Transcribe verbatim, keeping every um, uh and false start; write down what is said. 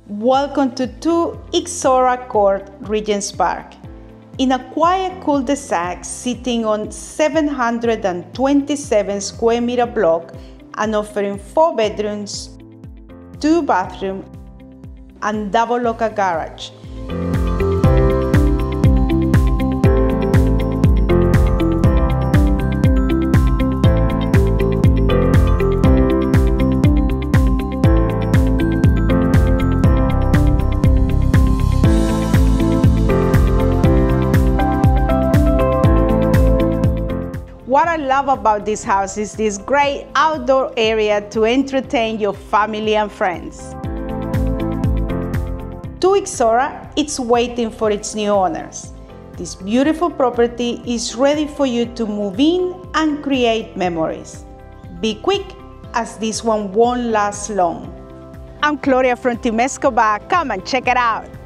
Welcome to two Ixora Court, Regents Park. In a quiet cul-de-sac sitting on seven hundred twenty-seven square meter block and offering four bedrooms, two bathrooms, and double locker garage. What I love about this house is this great outdoor area to entertain your family and friends. To Ixora, it's waiting for its new owners. This beautiful property is ready for you to move in and create memories. Be quick, as this one won't last long. I'm Gloria from Team Escobar. Come and check it out.